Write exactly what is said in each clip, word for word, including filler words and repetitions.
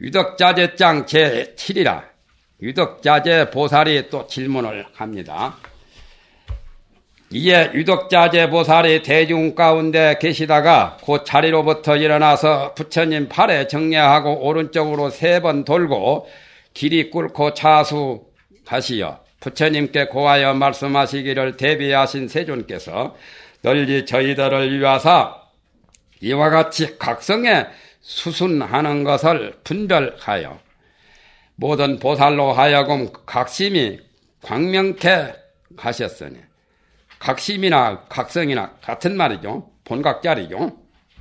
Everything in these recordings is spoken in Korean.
유덕자재장 제칠이라 유덕자재 보살이 또 질문을 합니다. 이에 유덕자재 보살이 대중 가운데 계시다가 곧 자리로부터 일어나서 부처님 팔에 정례하고 오른쪽으로 세 번 돌고 길이 꿇고 차수하시어 부처님께 고하여 말씀하시기를 대비하신 세존께서 널리 저희들을 위하사 이와 같이 각성에 수순하는 것을 분별하여 모든 보살로 하여금 각심이 광명케 하셨으니 각심이나 각성이나 같은 말이죠. 본각자리죠.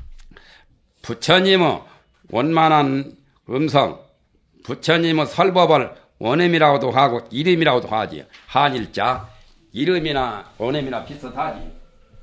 부처님의 원만한 음성, 부처님의 설법을 원음이라고도 하고 이름이라고도 하지. 한일자, 이름이나 원음이나 비슷하지.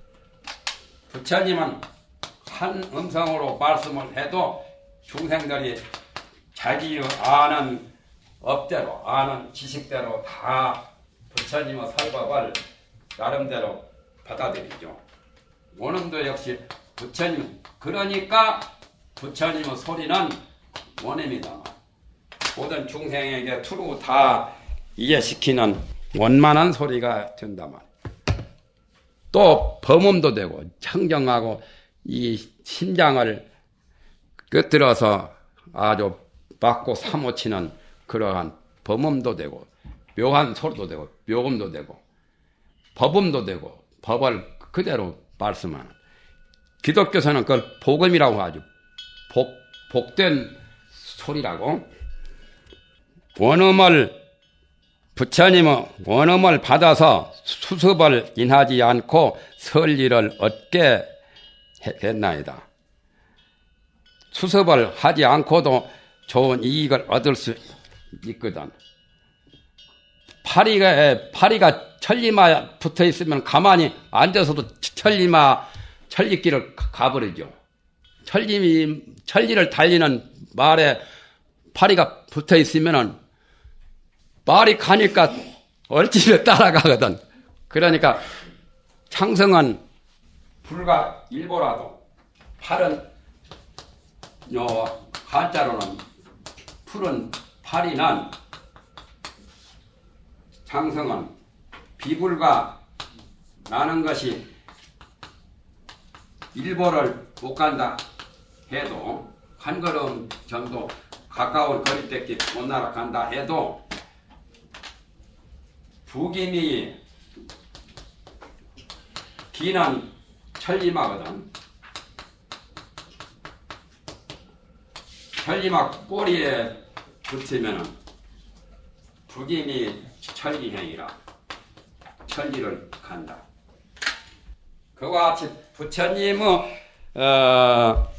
부처님은 한 음성으로 말씀을 해도 중생들이 자기 아는 업대로, 아는 지식대로 다 부처님의 설법을 나름대로 받아들이죠. 원음도 역시 부처님, 그러니까 부처님의 소리는 원음이다. 모든 중생에게 투루 다 이해시키는 원만한 소리가 된다 말. 또 범음도 되고 청정하고 이 심장을 끄트러서 아주 막고 사모치는 그러한 범음도 되고 묘한 소리도 되고 묘음도 되고 법음도 되고 법을 그대로 말씀하는 기독교에서는 그걸 복음이라고 하죠. 복, 복된 소리라고. 원음을 부처님의 원음을 받아서 수습을 인하지 않고 설리를 얻게 했나이다. 수습을 하지 않고도 좋은 이익을 얻을 수 있거든. 파리가, 파리가 천리마 붙어 있으면 가만히 앉아서도 천리마, 천리길을 가버리죠. 천리, 천리를 달리는 말에 파리가 붙어 있으면은 말이 가니까 얼집에 따라가거든. 그러니까 창성은 불과 일보라도 팔은 요 한자로는 푸른 파리는 창성은 비불과 나는 것이 일보를 못 간다 해도 한 걸음 정도 가까운 거리밖에 못 날아간다 해도 부김이 기는 천리마거든. 천리마 꼬리에 붙이면은 부김이 천리행이라 천리를 간다. 그와 같이 부처님의 어,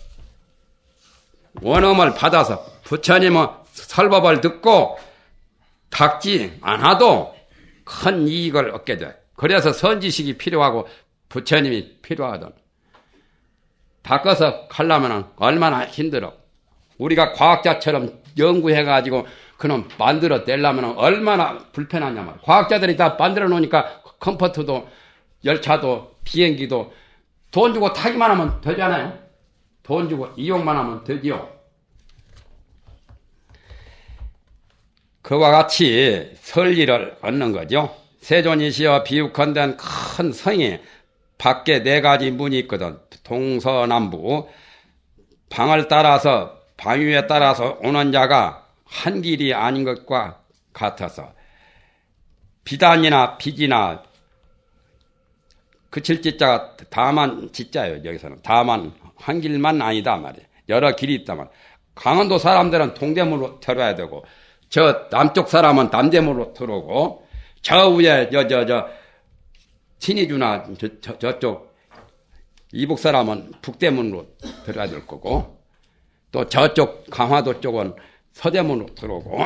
원음을 받아서 부처님의 설법을 듣고 닦지 않아도 큰 이익을 얻게 돼. 그래서 선지식이 필요하고 부처님이 필요하던. 닦아서 하려면 얼마나 힘들어. 우리가 과학자처럼 연구해가지고 그놈 만들어 내려면 얼마나 불편하냐 말이야. 과학자들이 다 만들어 놓으니까 컴포트도 열차도 비행기도 돈 주고 타기만 하면 되잖아요. 돈 주고 이용만 하면 되지요. 그와 같이 설리를 얻는 거죠. 세존이시여 비유컨대 큰 성이 밖에 네 가지 문이 있거든. 동서남북. 방을 따라서 방위에 따라서 오는 자가 한 길이 아닌 것과 같아서 비단이나 빚이나 그칠 지자가 다만 지자예요. 여기서는 다만 한 길만 아니다 말이에요. 여러 길이 있다 말이에요. 강원도 사람들은 동대문으로 들어야 되고 저 남쪽 사람은 남대문으로 들어오고 저 위에 저 저 저 친이주나 저, 저, 저쪽 이북 사람은 북대문으로 들어야 될 거고 또 저쪽 강화도 쪽은 서대문으로 들어오고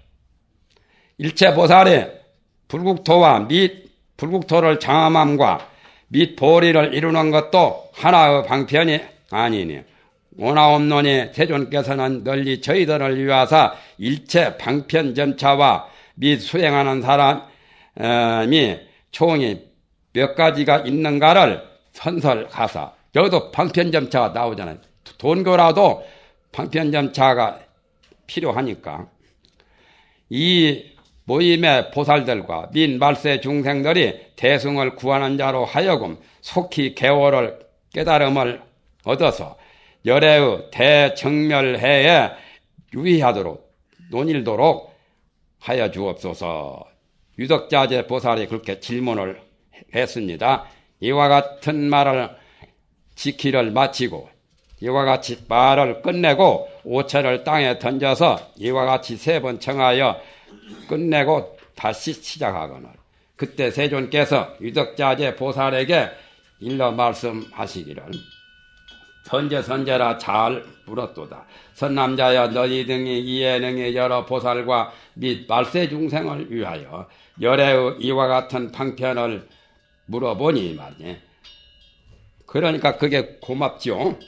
일체 보살이 불국토와 및 불국토를 장엄함과 및 보리를 이루는 것도 하나의 방편이 아니니 원하옵노니 세존께서는 널리 저희들을 위하사 일체 방편점차와 및 수행하는 사람이 총이 몇 가지가 있는가를 선설하사. 여기도 방편점차가 나오잖아요. 돈거라도 방편점차가 필요하니까 이 모임의 보살들과 민 말세 중생들이 대승을 구하는 자로 하여금 속히 개월을 깨달음을 얻어서 열애의 대정멸해에 유의하도록 논일도록 하여 주옵소서. 유덕자재 보살이 그렇게 질문을 했습니다. 이와 같은 말을 지키를 마치고 이와 같이 말을 끝내고 오체를 땅에 던져서 이와 같이 세 번 청하여 끝내고 다시 시작하거늘 그때 세존께서 유덕자재 보살에게 일러 말씀하시기를 선제 선제라 잘 물었도다. 선남자여 너희 등이 이에 능히 여러 보살과 및 말세 중생을 위하여 열애의 이와 같은 방편을 물어보니 말이지. 그러니까 그게 고맙죠.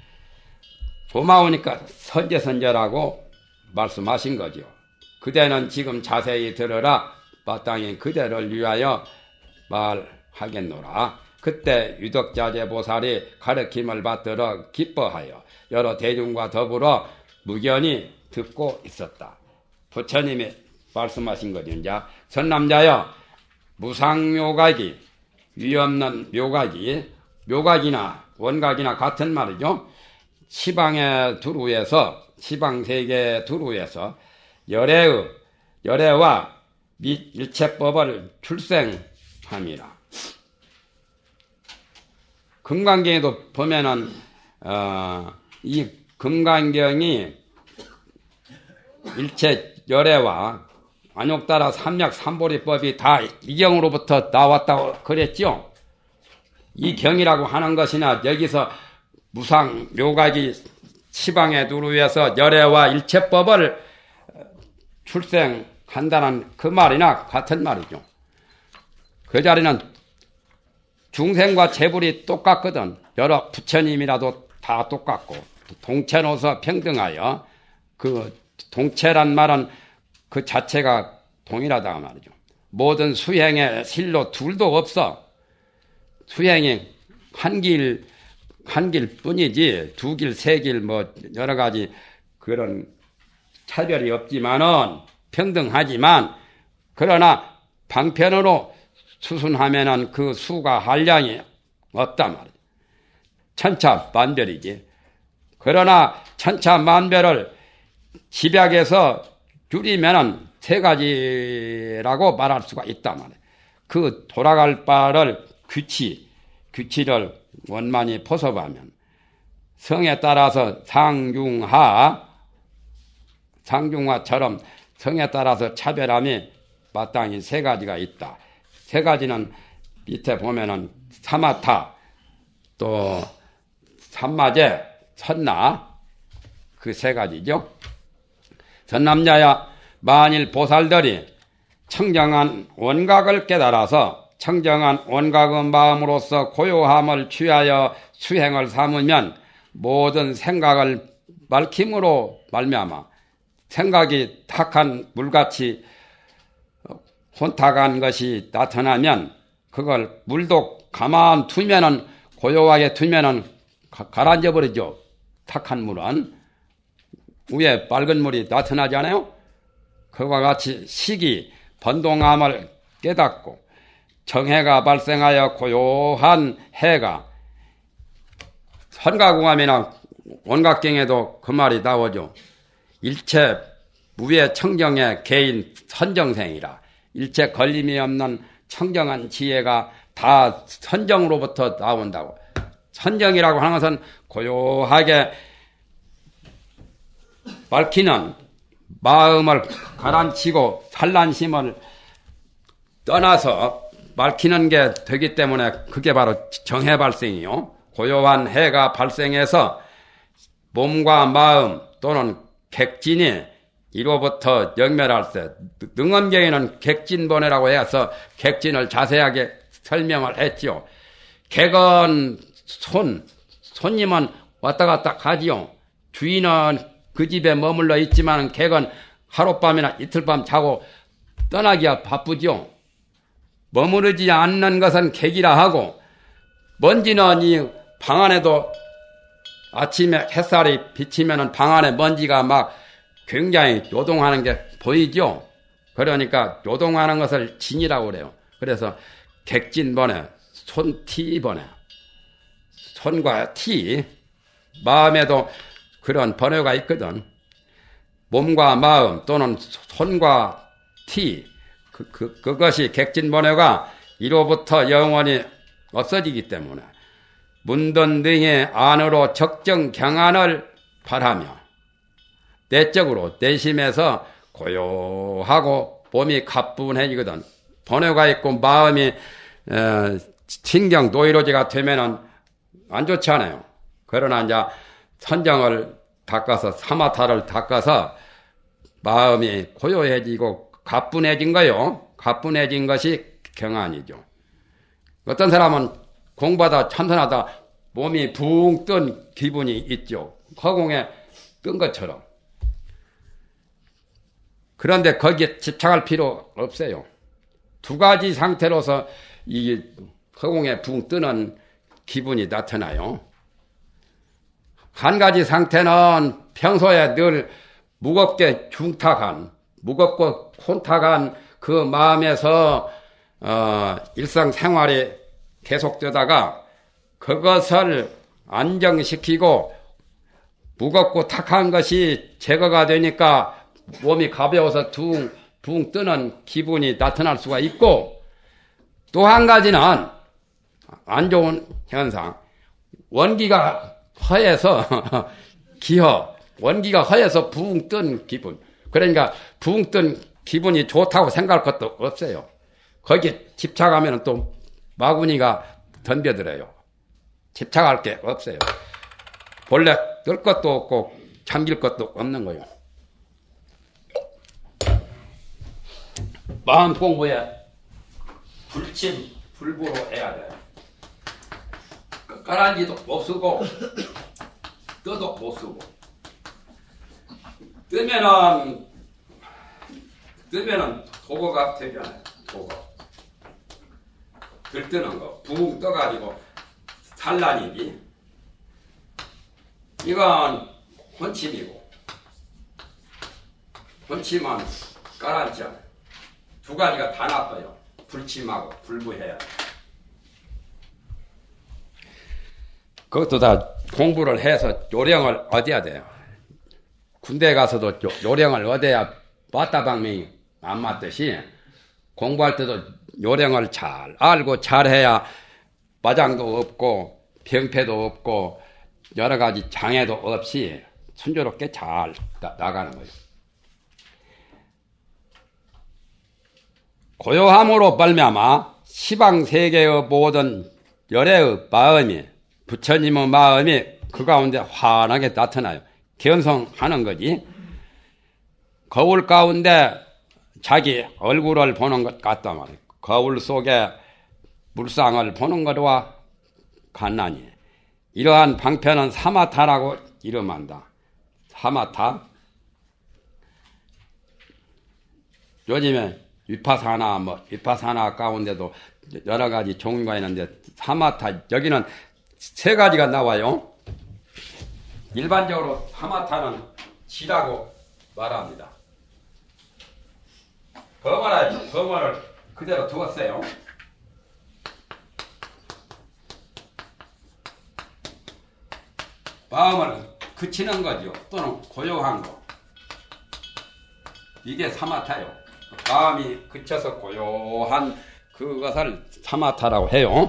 고마우니까 선제 선제라고 말씀하신 거죠. 그대는 지금 자세히 들으라. 마땅히 그대를 위하여 말하겠노라. 그때 유덕자재 보살이 가르침을 받들어 기뻐하여 여러 대중과 더불어 무견히 듣고 있었다. 부처님이 말씀하신 거죠. 이제 선남자여 무상묘각이 위없는 묘각이 묘각이나 원각이나 같은 말이죠. 시방의 두루에서 시방세계 두루에서 열애의 열애와 및 일체법을 출생함이라. 금강경에도 보면은 어, 이 금강경이 일체 열애와 안욕따라 삼약 삼보리법이 다 이 경으로부터 나왔다고 그랬죠. 이 경이라고 하는 것이나 여기서 무상 묘각이 시방에 두루에서 열애와 일체법을 출생한다는 그 말이나 같은 말이죠. 그 자리는 중생과 재불이 똑같거든. 여러 부처님이라도 다 똑같고 동체로서 평등하여 그 동체란 말은 그 자체가 동일하다 말이죠. 모든 수행의 실로 둘도 없어. 수행이 한 길, 한 길 뿐이지 두 길, 세 길 뭐 여러 가지 그런 차별이 없지만은 평등하지만 그러나 방편으로 수순하면은 그 수가 한량이 없단 말이에요. 천차만별이지. 그러나 천차만별을 집약해서 줄이면은 세 가지라고 말할 수가 있단 말이에요. 그 돌아갈 바를 규치, 규치를 원만히 포섭하면 성에 따라서 상중하, 상중하처럼 성에 따라서 차별함이 마땅히 세 가지가 있다. 세 가지는 밑에 보면은 사마타, 또 삼마제, 선나 그 세 가지죠. 선남자야 만일 보살들이 청정한 원각을 깨달아서 청정한 원각의 마음으로서 고요함을 취하여 수행을 삼으면 모든 생각을 밝힘으로 말미암아 생각이 탁한 물같이 혼탁한 것이 나타나면 그걸 물도 가만 두면은 고요하게 두면은 가라앉아 버리죠. 탁한 물은 위에 빨간 물이 나타나지 않아요? 그와 같이 시기 번동함을 깨닫고 정해가 발생하여 고요한 해가 선가공함이나 원각경에도 그 말이 나오죠. 일체 무의 청정의 개인 선정생이라. 일체 걸림이 없는 청정한 지혜가 다 선정으로부터 나온다고. 선정이라고 하는 것은 고요하게 밝히는 마음을 가라앉히고 산란심을 떠나서 밝히는 게 되기 때문에 그게 바로 정해 발생이요. 고요한 해가 발생해서 몸과 마음 또는 객진이 이로부터 영멸할 때 능엄경에는 객진본이라고 해서 객진을 자세하게 설명을 했지요. 객은 손, 손님은 왔다 갔다 가지요. 주인은 그 집에 머물러 있지만 객은 하룻밤이나 이틀밤 자고 떠나기가 바쁘죠. 머무르지 않는 것은 객이라 하고 먼지는 이 방 안에도 아침에 햇살이 비치면 방 안에 먼지가 막 굉장히 요동하는 게 보이죠? 그러니까 요동하는 것을 진이라고 그래요. 그래서 객진번외, 손티번외, 손과 티, 마음에도 그런 번외가 있거든. 몸과 마음 또는 손과 티, 그, 그, 그것이 객진번외가 이로부터 영원히 없어지기 때문에 문돈 등의 안으로 적정 경안을 바라며 내적으로 내심에서 고요하고 몸이 가뿐해지거든. 번외가 있고 마음이 에, 신경 노이로제가 되면은 안 좋지 않아요. 그러나 이제 선정을 닦아서 사마타를 닦아서 마음이 고요해지고 가뿐해진 거요. 가뿐해진 것이 경안이죠. 어떤 사람은 공부하다 참선하다 몸이 붕 뜬 기분이 있죠. 허공에 뜬 것처럼. 그런데 거기에 집착할 필요 없어요. 두 가지 상태로서 이 허공에 붕 뜨는 기분이 나타나요. 한 가지 상태는 평소에 늘 무겁게 중탁한, 무겁고 혼탁한 그 마음에서 어, 일상생활이 계속되다가 그것을 안정시키고 무겁고 탁한 것이 제거가 되니까 몸이 가벼워서 둥, 붕 뜨는 기분이 나타날 수가 있고, 또 한 가지는 안 좋은 현상, 원기가 허해서 기허, 원기가 허해서 붕 뜬 기분. 그러니까 붕 뜬 기분이 좋다고 생각할 것도 없어요. 거기에 집착하면 또 마구니가 덤벼들어요. 집착할 게 없어요. 본래 뜰 것도 없고 잠길 것도 없는 거예요. 마음 공부에 불침, 불보로 해야 돼. 까란지도 못 쓰고 떠도 못 쓰고 뜨면은 뜨면은 도거가 되잖아요. 도거 들뜨는 거 붕 떠가지고 산란이지. 이건 혼침이고 혼침은 까란지야. 두 가지가 다 나빠요. 불침하고 불부해야 돼. 그것도 다 공부를 해서 요령을 얻어야 돼요. 군대 가서도 요령을 얻어야 맞다방명이 안 맞듯이 공부할 때도 요령을 잘 알고 잘해야 마장도 없고 병폐도 없고 여러 가지 장애도 없이 순조롭게 잘 나, 나가는 거예요. 고요함으로 말미암아 시방세계의 모든 열애의 마음이 부처님의 마음이 그 가운데 환하게 나타나요. 견성하는 거지. 거울 가운데 자기 얼굴을 보는 것 같단 말이에요. 거울 속에 물상을 보는 것과 같나니 이러한 방편은 사마타라고 이름한다. 사마타. 요즘에 위파사나 뭐 위파사나 가운데도 여러 가지 종류가 있는데 사마타 여기는 세 가지가 나와요. 일반적으로 사마타는 지라고 말합니다. 범어를 범어를 그대로 두었어요. 마음을 그치는 거죠. 또는 고요한 거. 이게 사마타요. 마음이 그쳐서 고요한 그것을 사마타라고 해요.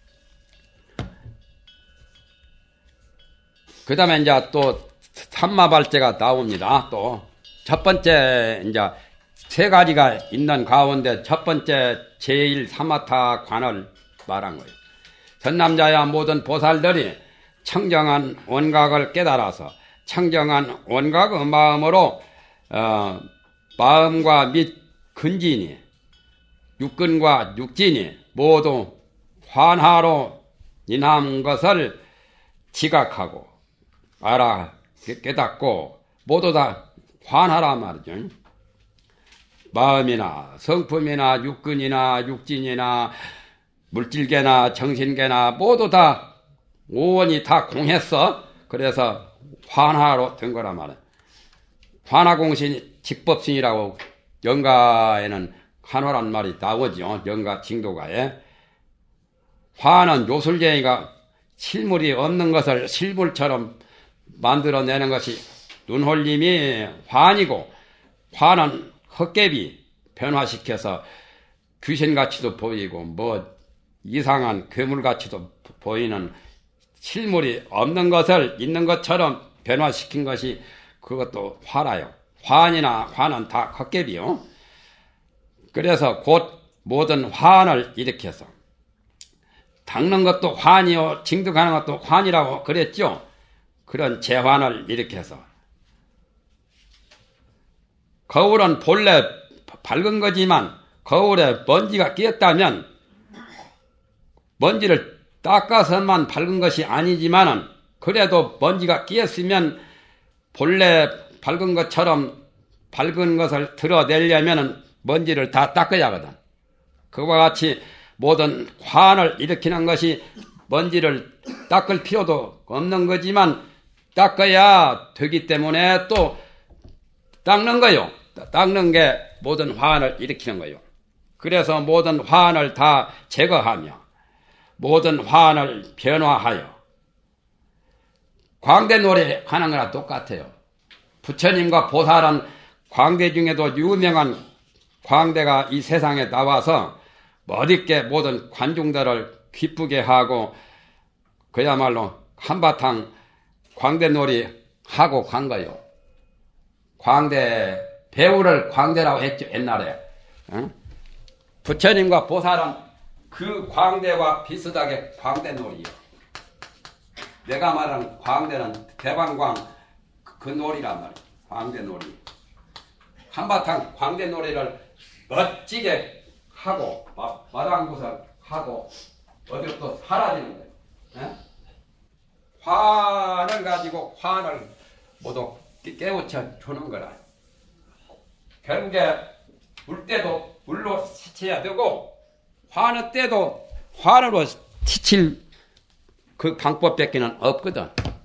그 다음에 이제 또 삼마발제가 나옵니다. 또 첫 번째 이제 세 가지가 있는 가운데 첫 번째 제일 사마타 관을 말한 거예요. 전남자야 모든 보살들이 청정한 원각을 깨달아서 청정한 원각의 마음으로 어, 마음과 및 근진이 육근과 육진이 모두 환하로 인한 것을 지각하고 알아 깨닫고 모두 다 환하란 말이죠. 마음이나 성품이나 육근이나 육진이나 물질계나 정신계나 모두 다 오원이 다 공했어. 그래서 환하로 된 거란 말이에요. 환화공신 직법신이라고 영가에는 한화란 말이 나오죠. 영가 징도가에. 화는 요술쟁이가 실물이 없는 것을 실물처럼 만들어내는 것이 눈홀림이 환이고, 화는 헛개비 변화시켜서 귀신같이도 보이고 뭐 이상한 괴물같이도 보이는 실물이 없는 것을 있는 것처럼 변화시킨 것이 그것도 화라요. 환이나 화는 다 헛개비요. 그래서 곧 모든 환을 일으켜서 닦는 것도 환이요, 징득하는 것도 환이라고 그랬죠. 그런 재환을 일으켜서 거울은 본래 밝은 거지만 거울에 먼지가 끼었다면 먼지를 닦아서만 밝은 것이 아니지만은 그래도 먼지가 끼었으면 본래 밝은 것처럼 밝은 것을 드러내려면은 먼지를 다 닦아야 하거든. 그와 같이 모든 환을 일으키는 것이 먼지를 닦을 필요도 없는 거지만 닦아야 되기 때문에 또 닦는 거요. 닦는 게 모든 환을 일으키는 거요. 그래서 모든 환을 다 제거하며 모든 환을 변화하여 광대놀이 하는 거나 똑같아요. 부처님과 보살은 광대 중에도 유명한 광대가 이 세상에 나와서 멋있게 모든 관중들을 기쁘게 하고 그야말로 한바탕 광대놀이 하고 간 거요. 광대 배우를 광대라고 했죠, 옛날에. 응? 부처님과 보살은 그 광대와 비슷하게 광대놀이요. 내가 말하는 광대는 대방광 그 놀이란 말이에요. 광대놀이. 한바탕 광대놀이를 멋지게 하고 마당구설 하고 어디로 또 사라지는 거예요. 에? 환을 가지고 환을 모두 깨우쳐 주는 거라. 결국에 물 때도 물로 시쳐야 되고 화는 때도 화로 시칠 그 방법밖에는 없거든.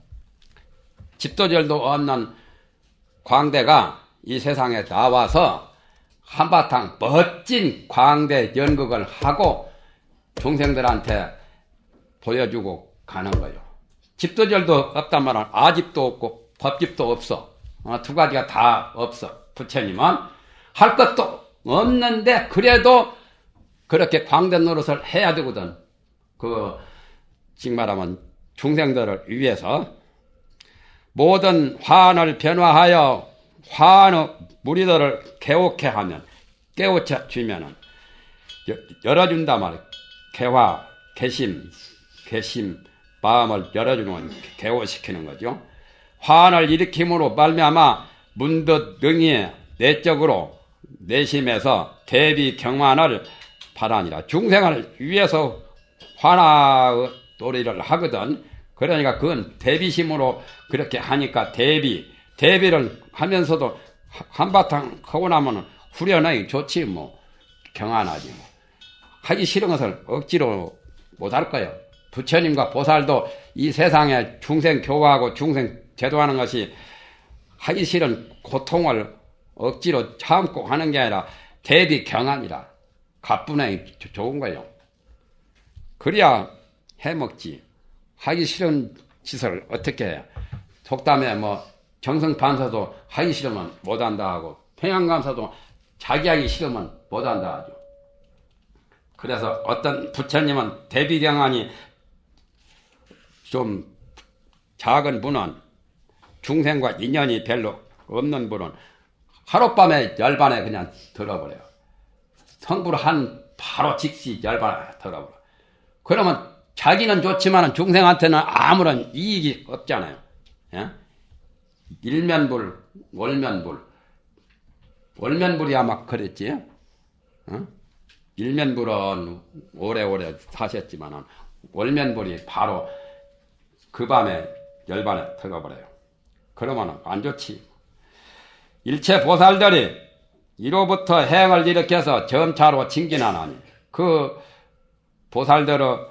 집도절도 없는 광대가 이 세상에 나와서 한바탕 멋진 광대 연극을 하고 중생들한테 보여주고 가는 거예요. 집도절도 없단 말은 아집도 없고 법집도 없어. 어, 두 가지가 다 없어. 부처님은 할 것도 없는데 그래도 그렇게 광대 노릇을 해야 되거든. 그 즉 말하면 중생들을 위해서 모든 환을 변화하여 환의 무리들을 개옥해 하면 깨우쳐 주면은 열어준다 말이야. 개화, 개심, 개심 마음을 열어주는 건 개호시키는 거죠. 환을 일으킴으로 말미암아 문득 능히 내적으로 내심에서 대비 경만을 바라니라. 중생을 위해서 환화 놀이를 하거든. 그러니까 그건 대비심으로 그렇게 하니까 대비 대비를 하면서도 한바탕 하고 나면 후련하기 좋지 뭐. 경안하지 뭐. 하기 싫은 것을 억지로 못할 거예요. 부처님과 보살도 이 세상에 중생 교화하고 중생 제도하는 것이 하기 싫은 고통을 억지로 참고 하는 게 아니라 대비 경안이라 가뿐하게 좋은 거예요. 그래야 해먹지. 하기 싫은 짓을 어떻게 해. 속담에 뭐 정성판사도 하기 싫으면 못한다 하고 평양감사도 자기 하기 싫으면 못한다 하죠. 그래서 어떤 부처님은 대비경안이 좀 작은 분은 중생과 인연이 별로 없는 분은 하룻밤에 열반에 그냥 들어버려요. 성불 한 바로 즉시 열반에 들어버려. 그러면 자기는 좋지만 중생한테는 아무런 이익이 없잖아요. 예? 일면불, 월면불. 월면불이 아마 그랬지. 어? 일면불은 오래오래 사셨지만 월면불이 바로 그 밤에 열반에 들어버려요. 그러면 안 좋지. 일체 보살들이 이로부터 행을 일으켜서 점차로 징진하나니 그 보살들의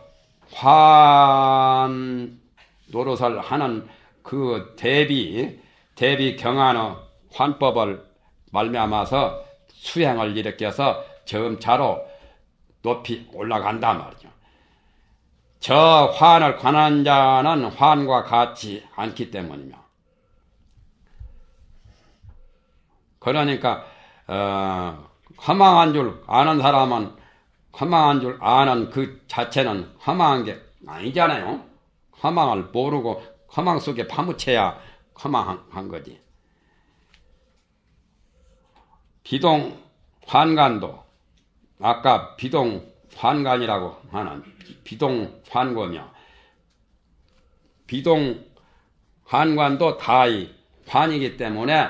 환 노릇을 하는 그 대비 대비 경안의 환법을 말미암아서 수행을 일으켜서 점차로 높이 올라간단 말이죠. 저 환을 관한 자는 환과 같지 않기 때문이며, 그러니까 어, 허망한 줄 아는 사람은 허망한 줄 아는 그 자체는 허망한 게 아니잖아요. 허망을 모르고 허망 속에 파묻혀야 허망한 거지. 비동 환관도 아까 비동 환관이라고 하는 비동 환고며 비동 환관도 다이 환이기 때문에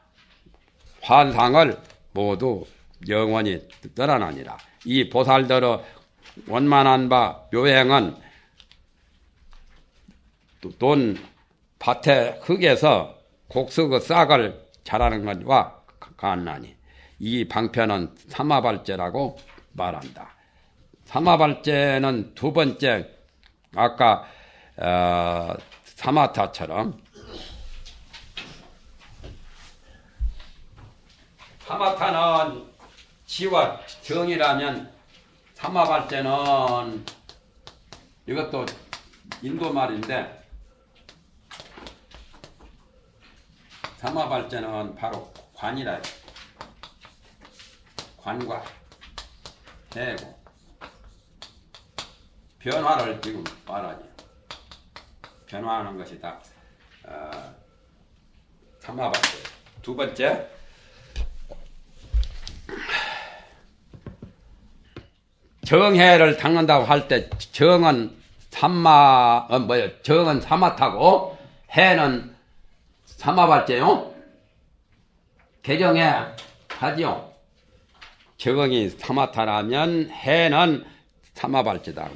환상을 모두 영원히 떠나느니라. 이 보살들의 원만한 바 묘행은 돈 밭에 흙에서 곡석의 싹을 자라는 것과 같나니 이 방편은 삼화발제라고 말한다. 삼화발제는 두 번째 아까 어, 사마타처럼 사마타는 지와 정이라면 삼화발제는 이것도 인도 말인데 삼화발제는 바로 관이라 관과 해고 변화를 지금 말하지. 변화하는 것이 다 어, 삼화발제. 두 번째 정해를 닦는다고 할 때 정은 삼마 어, 뭐요? 정은 삼화타고 해는 삼화발제요. 개정해 하지요. 정이 삼화타라면 해는 삼화발제다.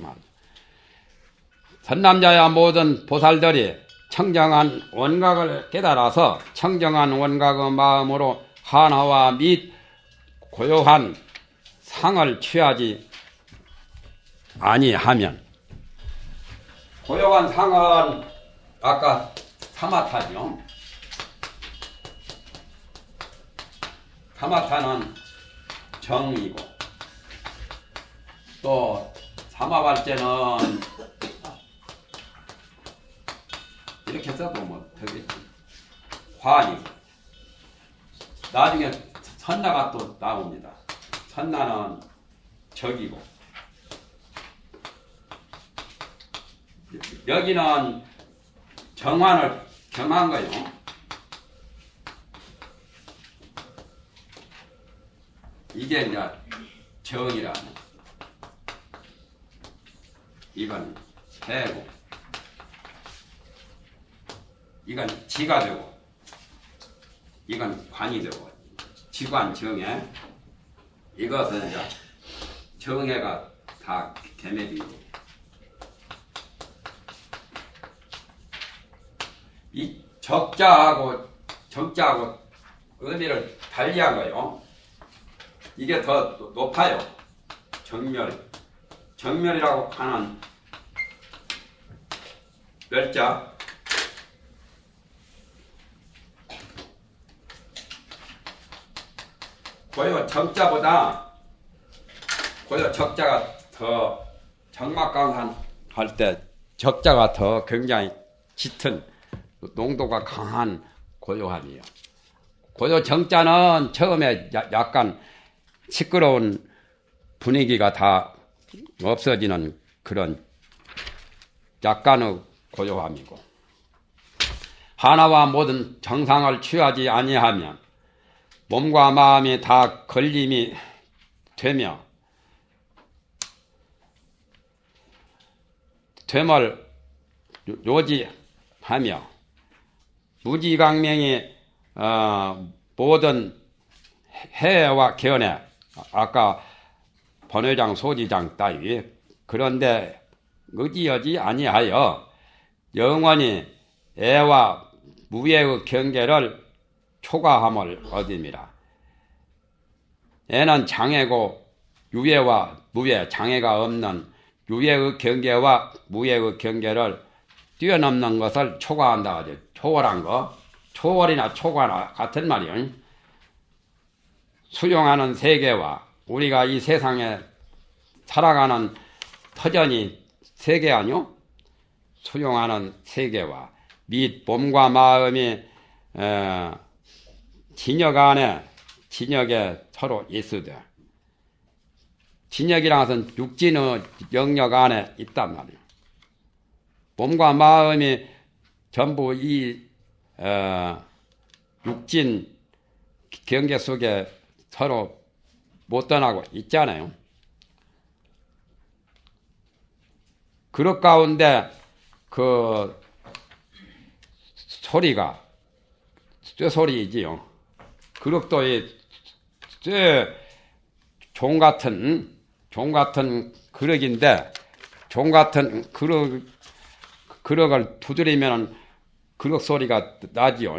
선남자야 모든 보살들이 청정한 원각을 깨달아서 청정한 원각의 마음으로 하나와 및 고요한 상을 취하지 아니하면, 고요한 상은 아까 사마타죠. 사마타는 정이고 또 삼화발제는 이렇게 써도 뭐 되겠지. 화이고 나중에 선나가 또 나옵니다. 선나는 적이고 여기는 정환을 경한 거예요. 이게 이제 정이라는, 이건 해고, 이건 지가 되고, 이건 관이 되고, 지관 정해, 이것은 이제 정해가 다 개매비고, 이 적자하고 정자하고 의미를 달리한 거예요. 이게 더 높아요. 정멸. 정멸이라고 하는 멸자. 고요 정자보다 고요 적자가 더 정막강산 할 때 적자가 더 굉장히 짙은 농도가 강한 고요함이에요. 고요 정자는 처음에 약간 시끄러운 분위기가 다 없어지는 그런 약간의 고요함이고, 하나와 모든 정상을 취하지 아니하면 몸과 마음이 다 걸림이 되며 되멀 요지하며 무지강명이 어, 모든 해와 견해, 아까 번외장 소지장 따위 그런데 의지하지 아니하여 영원히 애와 무예의 경계를 초과함을 얻음이라. 애는 장애고 유예와 무예, 장애가 없는 유예의 경계와 무예의 경계를 뛰어넘는 것을 초과한다 하죠. 초월한 거, 초월이나 초과나 같은 말이요. 수용하는 세계와 우리가 이 세상에 살아가는 터전이 세계 아니요? 수용하는 세계와 및 몸과 마음이 어, 진역 안에 진역에 서로 있으되 진역이란 것은 육진의 영역 안에 있단 말이에요. 몸과 마음이 전부 이 어, 육진 경계 속에 서로 못 떠나고 있잖아요. 그릇 가운데 그 소리가 쇠소리이지요. 그릇도 이쇠종 같은 종 같은 그릇인데 종 같은 그릇 그릇을 두드리면 그릇 소리가 나지요.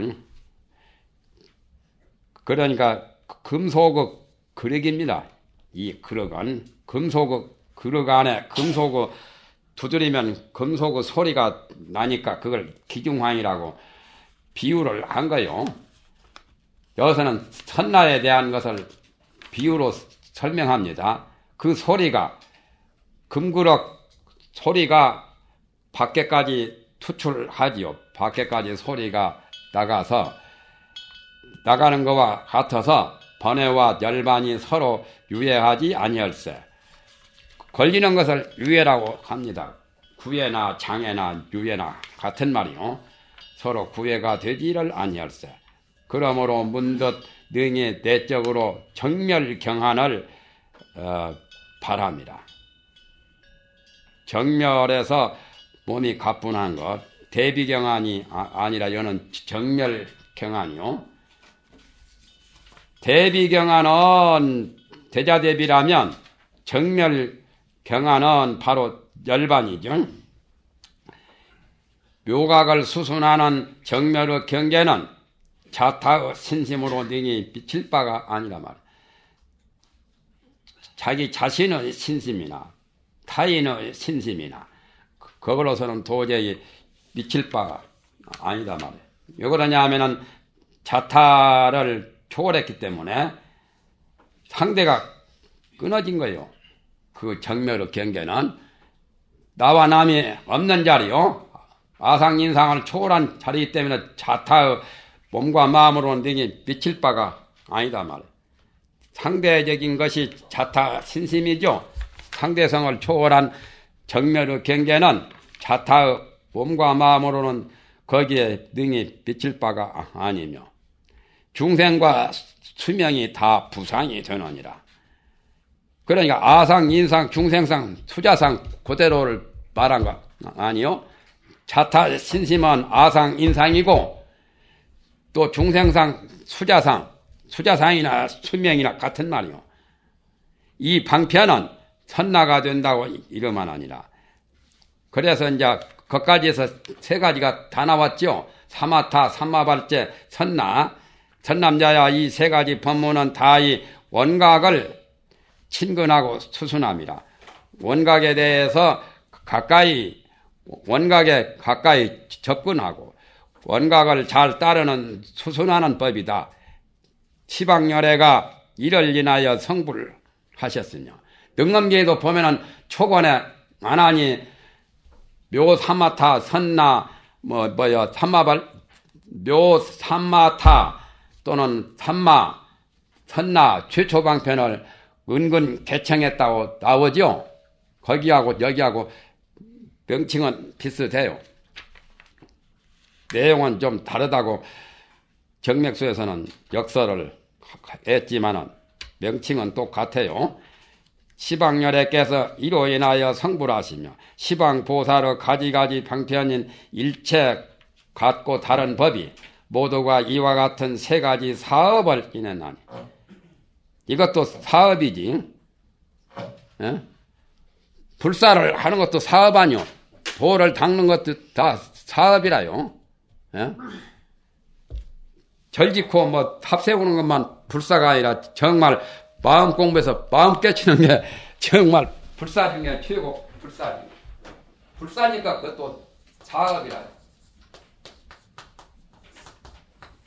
그러니까 금속의 그릇입니다. 이 그릇은 금속의 그릇 안에 금속의 두드리면 금속의 소리가 나니까 그걸 기중황이라고 비유를 한 거예요. 여기서는 천나에 대한 것을 비유로 설명합니다. 그 소리가 금그릇 소리가 밖에까지 투출하지요. 밖에까지 소리가 나가서 나가는 것과 같아서 번뇌와 열반이 서로 유해하지 아니할세. 걸리는 것을 유해라고 합니다. 구해나 장애나 유해나 같은 말이요. 서로 구해가 되지를 아니할세. 그러므로 문득 능히 내적으로 정멸경안을 어, 바랍니다. 정멸에서 몸이 가뿐한 것, 대비경안이 아, 아니라 이거는 정멸경안이요. 대비경안은 대자대비라면 정멸경안은 바로 열반이죠. 묘각을 수순하는 정멸의 경계는 자타의 신심으로 능히 미칠 바가 아니라 말이야. 자기 자신의 신심이나 타인의 신심이나 그걸로서는 도저히 미칠 바가 아니다 말이야. 왜 그러냐 하면은 자타를 초월했기 때문에 상대가 끊어진 거예요. 그 정멸의 경계는 나와 남이 없는 자리요. 아상인상을 초월한 자리이기 때문에 자타의 몸과 마음으로는 능히 미칠 바가 아니다 말이에요. 상대적인 것이 자타 신심이죠. 상대성을 초월한 정멸의 경계는 자타의 몸과 마음으로는 거기에 능히 미칠 바가 아니며 중생과 수명이 다 부상이 되느니라. 그러니까 아상, 인상, 중생상, 수자상 그대로를 말한 거 아니요. 자타 신심은 아상, 인상이고 또 중생상, 수자상, 수자상이나 수명이나 같은 말이요. 이 방편은 선나가 된다고 이러면 아니라. 그래서 이제 거기까지에서 세 가지가 다 나왔죠. 사마타, 삼마발제, 선나. 선남자야 이 세 가지 법문은 다 이 원각을 친근하고 수순합니다. 원각에 대해서 가까이, 원각에 가까이 접근하고 원각을 잘 따르는 수순하는 법이다. 시방열애가 이를 인하여 성불을 하셨으며 능엄기에도 보면은 초건에 안하니 묘삼마타 선나 뭐 뭐야 삼마발 묘삼마타 또는 삼마 선나 최초방편을 은근 개청했다고 나오죠. 거기하고 여기하고 명칭은 비슷해요. 내용은 좀 다르다고 정맥수에서는 역설을 했지만은 명칭은 똑같아요. 시방열애께서 이로 인하여 성불하시며 시방보살의 가지가지 방편인 일체 같고 다른 법이 모두가 이와 같은 세 가지 사업을 이내나니 이것도 사업이지. 예? 불사를 하는 것도 사업 아니요. 도를 닦는 것도 다 사업이라요. 예? 절짓고 뭐 탑세우는 것만 불사가 아니라 정말 마음 공부해서 마음 깨치는 게 정말 불사 중에 최고 불사지. 불사니까 그것도 사업이라.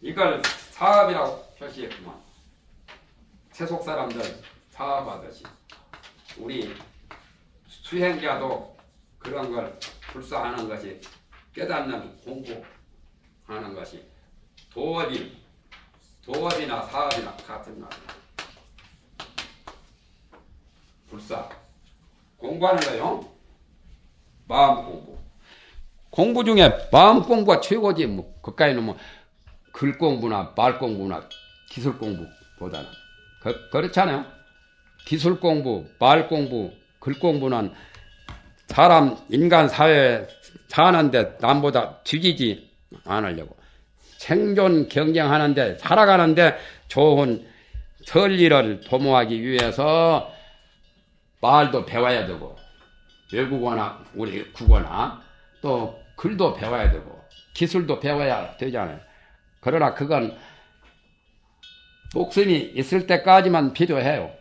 이걸 사업이라고 표시했구만. 세속 사람들 사업하듯이 우리 수행자도 그런 걸 불사하는 것이 깨닫는 공부하는 것이 도업이 도업이나 사업이나 같은 말이야. 불사 공부하는 거요. 마음 공부. 공부 중에 마음 공부가 최고지. 뭐 그까이는 뭐 글 공부나 말 공부나 기술 공부보다는 그, 그렇잖아요. 기술 공부, 말 공부, 글 공부는 사람 인간 사회에 사는데 남보다 뒤지지 않으려고 생존 경쟁하는데 살아가는데 좋은 선리를 도모하기 위해서 말도 배워야 되고 외국어나 우리 국어나 또 글도 배워야 되고 기술도 배워야 되잖아요. 그러나 그건 목숨이 있을 때까지만 필요해요.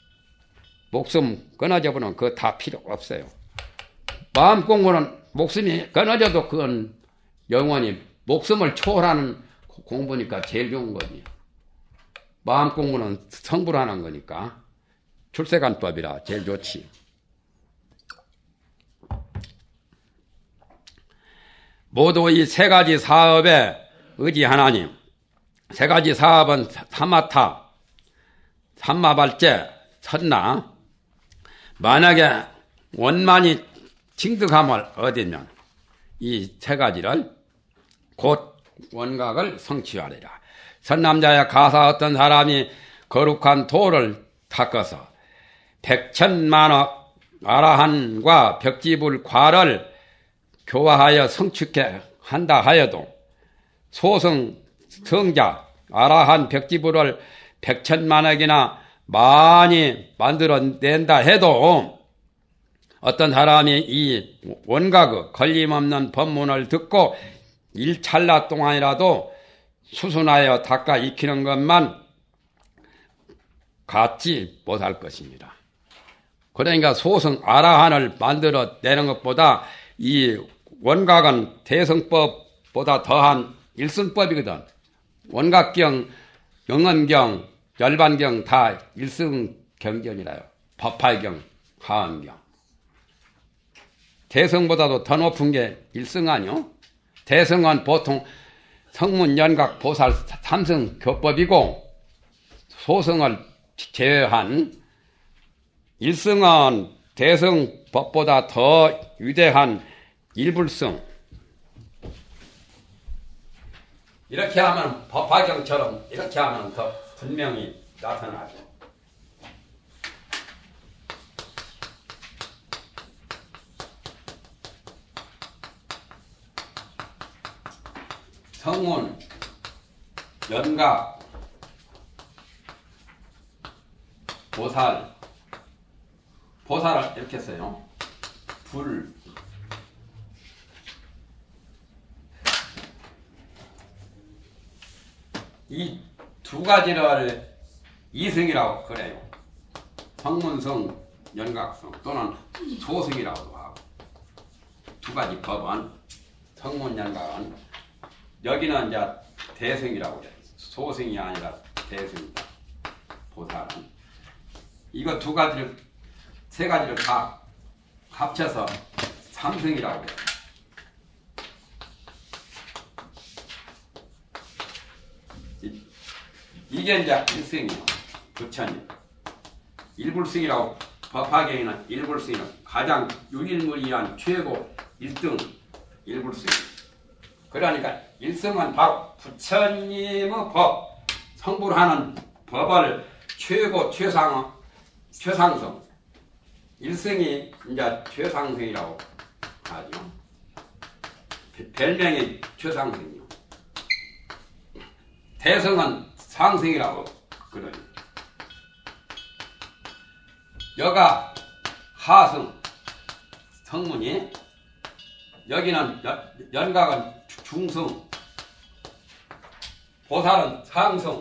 목숨 끊어져 버리면 그거 다 필요 없어요. 마음 공부는 목숨이 끊어져도 그건 영원히 목숨을 초월하는 공부니까 제일 좋은 거지. 마음 공부는 성불 하는 거니까 출세관법이라 제일 좋지. 모두 이 세 가지 사업에 의지 하나님, 세 가지 사업은 삼마타, 삼마발제, 선나. 만약에 원만히 징득함을 얻으면 이 세 가지를 곧 원각을 성취하리라. 선남자의 가사 어떤 사람이 거룩한 도를 닦아서 백천만억 아라한과 벽지불 과를 교화하여 성축해 한다 하여도 소승 성자 아라한 벽지불을 백천만억이나 많이 만들어낸다 해도 어떤 사람이 이 원각의 걸림없는 법문을 듣고 일찰나 동안이라도 수순하여 닦아 익히는 것만 갖지 못할 것입니다. 그러니까 소승 아라한을 만들어내는 것보다 이 원각은 대승법보다 더한 일승법이거든. 원각경, 영언경, 열반경 다 일승경전이라요. 법화경, 하언경. 대승보다도 더 높은 게 일승 아니요? 대승은 보통 성문, 연각, 보살 삼승 교법이고 소승을 제외한 일승은 대승법보다 더 위대한 일불승. 이렇게 하면 법화경처럼 이렇게 하면 더 분명히 나타나죠. 성문, 연각, 보살, 보살을 이렇게 써요. 불, 이 두 가지를 이승이라고 그래요. 성문성, 연각성 또는 소승이라고도 하고. 두 가지 법은 성문, 연각은 여기는 이제 대승이라고 그래요. 소승이 아니라 대승이다. 보살은 이거 두 가지를 세 가지를 다 합쳐서 삼승이라고 그래요. 이게 이제 일승이에요. 부처님. 일불승이라고 법화경에는 일불승이는 가장 유일무이한 최고 일 등 일불승. 그러니까 일승은 바로 부처님의 법, 성불하는 법을 최고 최상, 최상성. 일승이 이제 최상승이라고 하죠. 별명이 최상승이요. 대승은 상승이라고 그러니. 여가 하승 성문이, 여기는 연, 연각은 중승, 보살은 상승.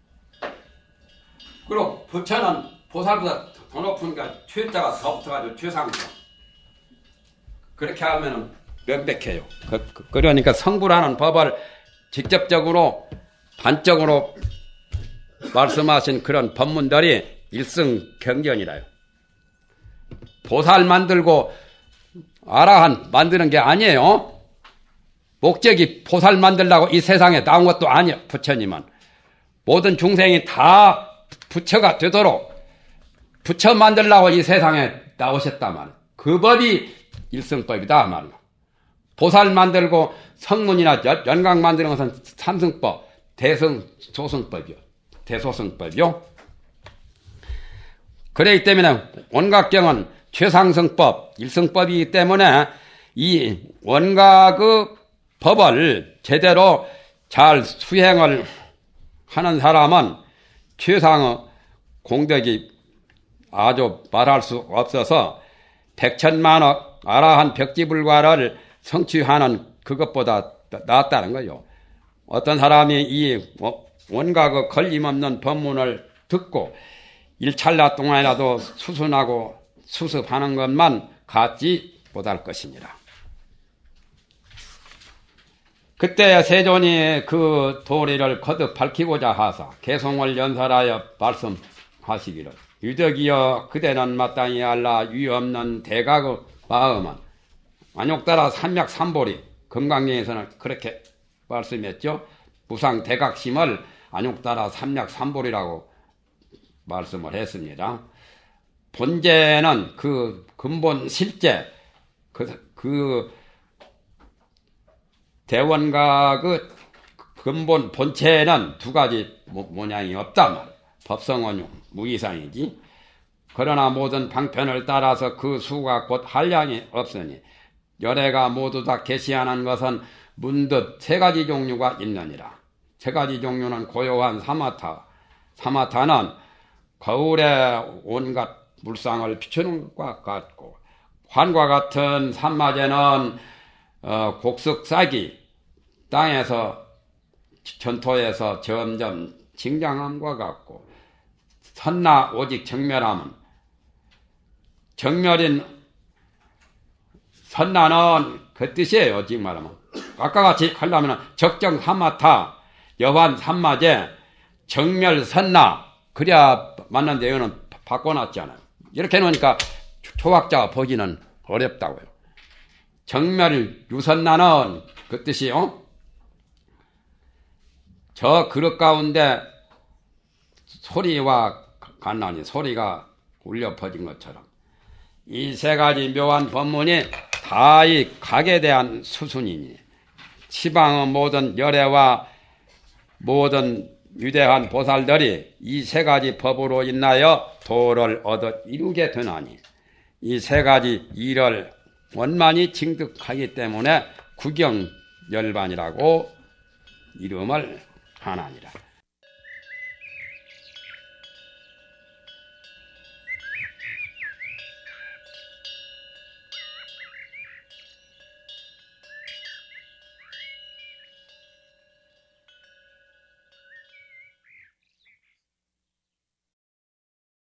그리고 부처는 보살보다 더 높으니까 최자가 더 붙어가지고 최상승. 그렇게 하면 명백해요. 그, 그러니까 성불하는 법을 직접적으로 단적으로 말씀하신 그런 법문들이 일승경전이라요. 보살 만들고 아라한 만드는 게 아니에요. 목적이 보살 만들라고 이 세상에 나온 것도 아니에요. 부처님은 모든 중생이 다 부처가 되도록 부처 만들라고 이 세상에 나오셨단 말이에요. 그 법이 일승법이다 말이에요. 보살 만들고 성문이나 연각 만드는 것은 삼승법, 대승, 소승법이요. 대소승법이요. 그렇기 때문에 원각경은 최상승법, 일승법이기 때문에 이 원각의 법을 제대로 잘 수행을 하는 사람은 최상의 공덕이 아주 말할 수 없어서 백천만억 아라한 벽지불가를 성취하는 그것보다 낫다는 거예요. 어떤 사람이 이 원각의 걸림없는 법문을 듣고 일찰나 동안이라도 수순하고 수습하는 것만 갖지 못할 것입니다. 그때 세존이 그 도리를 거듭 밝히고자 하사 개송을 연설하여 말씀하시기를 유덕이여 그대는 마땅히 알라 위없는 대각의 마음은 안욕따라 삼맥삼보리 금강경에서는 그렇게 말씀했죠. 무상 대각심을 안욕따라 삼맥삼보리라고 말씀을 했습니다. 본제는 그 근본 실제 그, 그 대원각의 근본 본체에는 두 가지 모양이 없다 말이에요. 법성은 무이상이지. 그러나 모든 방편을 따라서 그 수가 곧 한량이 없으니 열애가 모두 다 개시하는 것은 문득 세 가지 종류가 있느니라. 세 가지 종류는 고요한 사마타. 사마타는 거울에 온갖 물상을 비추는 것과 같고, 환과 같은 산마제는 어, 곡석 싹이 땅에서 전토에서 점점 징장함과 같고, 선나 오직 정멸함은 정멸인 선나는 그 뜻이에요. 지금 말하면 아까 같이 하려면 적정 사마타 여환 산마제 정멸 선나 그래야 맞는데 이거는 바꿔놨잖아요. 이렇게 놓으니까 초학자가 보기는 어렵다고요. 정멸 유선나는 그 뜻이요. 저 그릇 가운데 소리와 간난이 소리가 울려 퍼진 것처럼 이 세 가지 묘한 법문이 다 이 각에 대한 수순이니 시방의 모든 열애와 모든 위대한 보살들이 이 세 가지 법으로 인하여 도를 얻어 이루게 되나니 이 세 가지 일을 원만히 징득하기 때문에 구경열반이라고 이름을 하나니라.